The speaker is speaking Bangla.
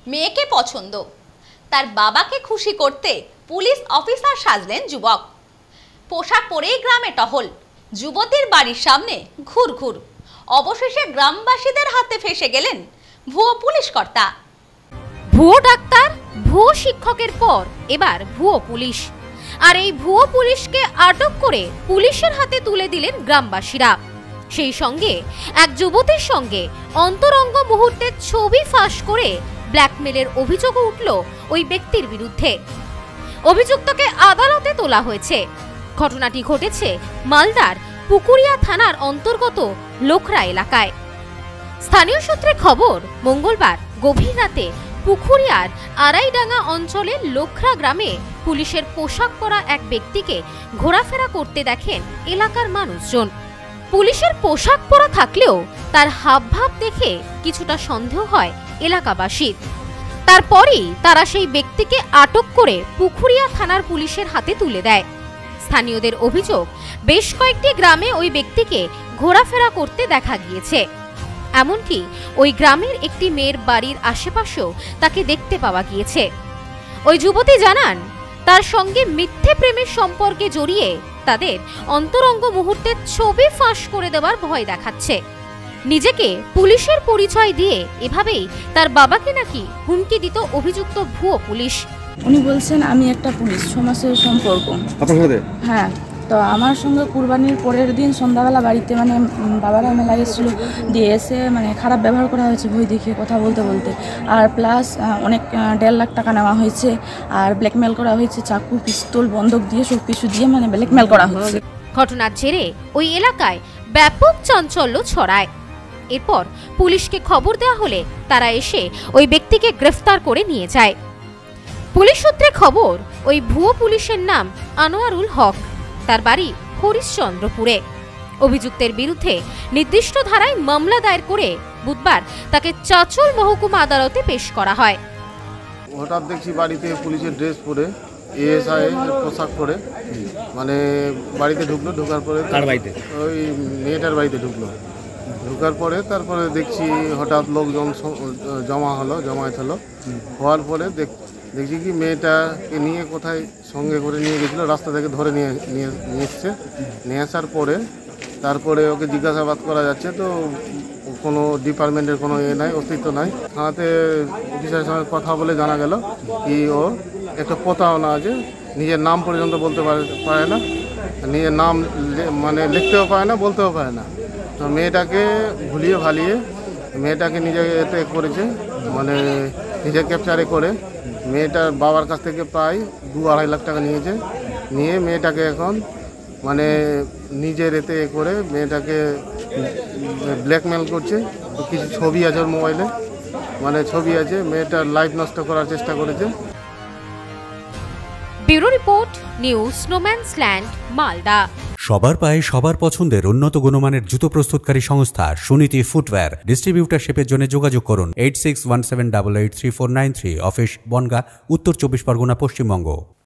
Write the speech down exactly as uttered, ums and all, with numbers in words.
মেয়েকে পছন্দ, তার বাবাকে খুশি করতে পুলিশ অফিসার সাজলেন যুবক। পোশাক পরেই গ্রামে টহল, যুবতীর বাড়ির সামনে ঘুরঘুর। অবশেষে গ্রামবাসীদের হাতে ফেসে গেলেন ভুয়ো পুলিশ কর্তা। ভুয়ো ডাক্তার, ভুয়ো শিক্ষকের পর এবার ভুয়ো পুলিশ। আর এই ভুয়ো পুলিশকে আটক করে পুলিশের হাতে তুলে দিলেন গ্রামবাসীরা। সেই সঙ্গে এক যুবতীর সঙ্গে অন্তরঙ্গ মুহূর্তের ছবি ফাঁস করে ব্ল্যাকমেলের অভিযোগও উঠল ওই ব্যক্তির বিরুদ্ধে। অভিযুক্তকে আদালতে তোলা হয়েছে। ঘটনাটি ঘটেছে মালদার পুকুরিয়া থানার অন্তর্গত লোখরা এলাকায়। স্থানীয় সূত্রে খবর, মঙ্গলবার গভীর রাতে পুকুরিয়ার আড়াইডাঙ্গা অঞ্চলের লোখরা গ্রামে পুলিশের পোশাক পরা এক ব্যক্তিকে ঘোরাফেরা করতে দেখেন এলাকার মানুষজন। পুলিশের পোশাক পরা থাকলেও তার হাবভাব দেখে কিছুটা সন্দেহ হয় এলাকাবাসীর। তারপরেই তারা সেই ব্যক্তিকে আটক করে পুকুরিয়া থানার পুলিশের হাতে তুলে দেয়। স্থানীয়দের অভিযোগ, বেশ কয়েকটি গ্রামে ওই ব্যক্তিকে ঘোরাফেরা করতে দেখা গিয়েছে। এমনকি ওই গ্রামের একটি মেয়ের বাড়ির আশেপাশেও তাকে দেখতে পাওয়া গিয়েছে। ওই যুবতী জানান, তার সঙ্গে মিথ্যে প্রেমের সম্পর্কে জড়িয়ে তাদের অন্তরঙ্গ মুহূর্তের ছবি ফাঁস করে দেওয়ার ভয় দেখাচ্ছে। নিজেকে পুলিশের পরিচয় দিয়ে এভাবেই তার বাবাকে নাকি হুমকি দিত অভিযুক্ত ভুয়ো পুলিশ। উনি বলছেন আমি একটা পুলিশ, ছ মাসের সম্পর্ক। হ্যাঁ, তো আমার সঙ্গে কুরবানির পরের দিন সন্ধ্যাবেলা বাড়িতে মানে বাবারা মেলা এসেছিলো, দিয়ে এসে মানে খারাপ ব্যবহার করা হয়েছে ভয় দেখিয়ে কথা বলতে বলতে। আর প্লাস অনেক দেড় লাখ টাকা নেওয়া হয়েছে, আর ব্ল্যাকমেল করা হয়েছে, চাকু পিস্তল বন্দুক দিয়ে সব কিছু দিয়ে মানে ব্ল্যাকমেল করা হয়েছে। ঘটনার জেরে ওই এলাকায় ব্যাপক চাঞ্চল্য ছড়ায়। এরপর পুলিশকে খবর দেওয়া হলে তারা এসে ওই ব্যক্তিকে গ্রেফতার করে নিয়ে যায়। পুলিশ সূত্রে খবর, ওই ভুয়ো পুলিশের নাম আনোয়ারুল হক, তার বাড়ি হরিশ্চন্দ্রপুরে। অভিযুক্তের বিরুদ্ধে নির্দিষ্ট ধারায় মামলা দায়ের করে বুধবার তাকে চাঁচল মহকুমা আদালতে পেশ করা হয়। হঠাৎ দেখছি বাড়িতে পুলিশের ড্রেস পরে, এএসআই পোশাক পরে মানে বাড়িতে ঢুকলো। ঢোকার পরে ওই মেয়েটার বাড়িতে ঢুকলো। ঢোকার পরে তারপরে দেখছি হঠাৎ লোকজন জমা হলো জমায়েত হলো হওয়ার পরে দেখ দেখছি কি মেয়েটাকে নিয়ে কোথায় সঙ্গে করে নিয়ে গেছিলো, রাস্তা থেকে ধরে নিয়ে নিয়ে নিয়ে এসছে। নিয়ে আসার পরে তারপরে ওকে জিজ্ঞাসাবাদ করা যাচ্ছে, তো কোনো ডিপার্টমেন্টের কোনো এ নাই, অস্তিত্ব নাই। থানাতে অফিসারের সঙ্গে কথা বলে জানা গেল কি ও একটা প্রতারণা আছে, নিজের নাম পর্যন্ত বলতে পারে না, নিজের নাম মানে লিখতেও পারে না, বলতেও পারে না। তো মেয়েটাকে ভুলিয়ে ভালিয়ে মেয়েটাকে নিজে এতে করেছে, মানে নিজে ক্যাপচারে করে মেয়েটার বাবার কাছ থেকে প্রায় দু আড়াই লাখ টাকা নিয়েছে। নিয়ে মেয়েটাকে এখন মানে নিজের এতে করে মেয়েটাকে ব্ল্যাকমেল করছে। কিছু ছবি আছে ওর মোবাইলে, মানে ছবি আছে, মেয়েটার লাইফ নষ্ট করার চেষ্টা করেছে। ব্যুরো রিপোর্ট, নিউজ স্নোম্যান্সল্যান্ড, মালদা। সবার পায়ে সবার পছন্দের উন্নত গুণমানের জুতো প্রস্তুতকারী সংস্থা সুনীতি ফুটওয়্যার ডিস্ট্রিবিউটারশিপের জন্য যোগাযোগ করুন eight six one seven double eight three four nine three. Office Bongaon, উত্তর চব্বিশ পরগনা, পশ্চিমবঙ্গ।